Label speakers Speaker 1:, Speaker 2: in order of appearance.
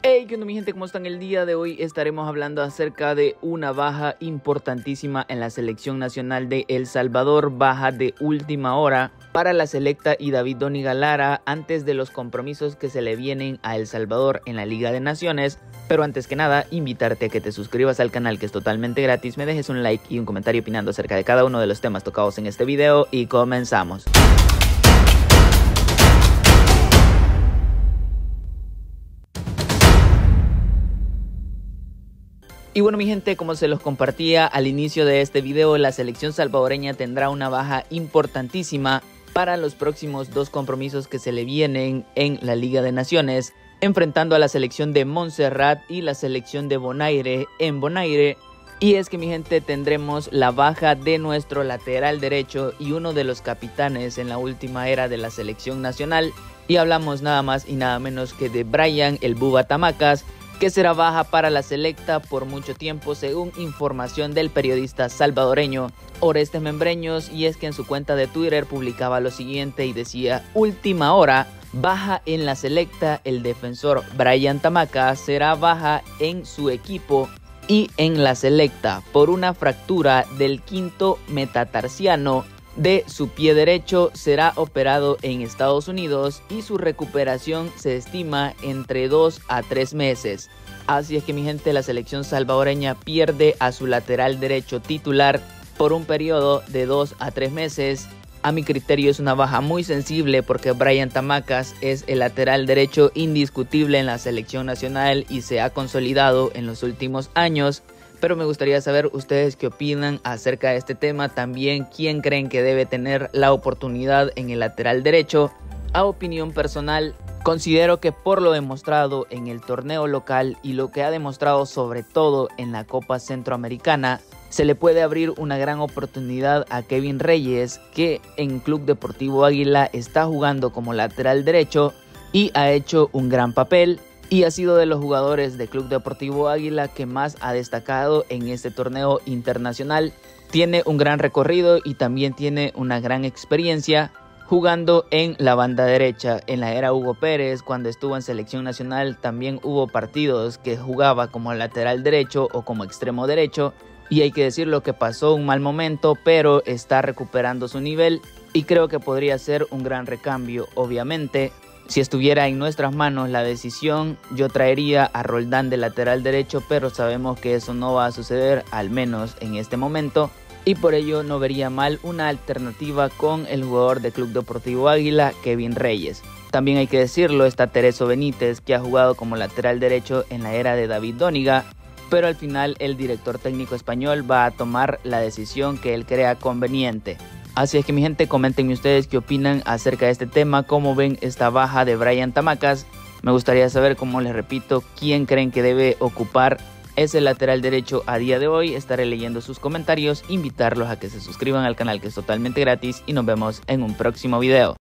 Speaker 1: Hey, ¿qué onda mi gente? ¿Cómo están? El día de hoy estaremos hablando acerca de una baja importantísima en la selección nacional de El Salvador, baja de última hora para la selecta y David Doniga Lara antes de los compromisos que se le vienen a El Salvador en la Liga de Naciones. Pero antes que nada, invitarte a que te suscribas al canal, que es totalmente gratis, me dejes un like y un comentario opinando acerca de cada uno de los temas tocados en este video y comenzamos. Y bueno mi gente, como se los compartía al inicio de este video, la selección salvadoreña tendrá una baja importantísima para los próximos dos compromisos que se le vienen en la Liga de Naciones, enfrentando a la selección de Montserrat y la selección de Bonaire en Bonaire. Y es que mi gente, tendremos la baja de nuestro lateral derecho y uno de los capitanes en la última era de la selección nacional. Y hablamos nada más y nada menos que de Brian el Buba Tamacas, que será baja para la selecta por mucho tiempo, según información del periodista salvadoreño Orestes Membreños. Y es que en su cuenta de Twitter publicaba lo siguiente y decía: última hora, baja en la selecta, el defensor Brian Tamacas será baja en su equipo y en la selecta por una fractura del quinto metatarsiano de su pie derecho. Será operado en Estados Unidos y su recuperación se estima entre 2 a 3 meses. Así es que mi gente, la selección salvadoreña pierde a su lateral derecho titular por un periodo de 2 a 3 meses. A mi criterio es una baja muy sensible porque Brian Tamacas es el lateral derecho indiscutible en la selección nacional y se ha consolidado en los últimos años. Pero me gustaría saber ustedes qué opinan acerca de este tema. También quién creen que debe tener la oportunidad en el lateral derecho. A opinión personal, considero que por lo demostrado en el torneo local y lo que ha demostrado sobre todo en la Copa Centroamericana, se le puede abrir una gran oportunidad a Kevin Reyes, que en Club Deportivo Águila está jugando como lateral derecho y ha hecho un gran papel. Y ha sido de los jugadores de Club Deportivo Águila que más ha destacado en este torneo internacional. Tiene un gran recorrido y también tiene una gran experiencia jugando en la banda derecha. En la era Hugo Pérez, cuando estuvo en selección nacional, también hubo partidos que jugaba como lateral derecho o como extremo derecho. Y hay que decirlo que pasó un mal momento, pero está recuperando su nivel y creo que podría ser un gran recambio. Obviamente, si estuviera en nuestras manos la decisión, yo traería a Roldán de lateral derecho, pero sabemos que eso no va a suceder, al menos en este momento. Y por ello no vería mal una alternativa con el jugador de Club Deportivo Águila, Kevin Reyes. También hay que decirlo, está Tereso Benítez, que ha jugado como lateral derecho en la era de David Doniga, pero al final el director técnico español va a tomar la decisión que él crea conveniente. Así es que mi gente, coméntenme ustedes qué opinan acerca de este tema, cómo ven esta baja de Brian Tamacas. Me gustaría saber, como les repito, quién creen que debe ocupar ese lateral derecho a día de hoy. Estaré leyendo sus comentarios, invitarlos a que se suscriban al canal, que es totalmente gratis, y nos vemos en un próximo video.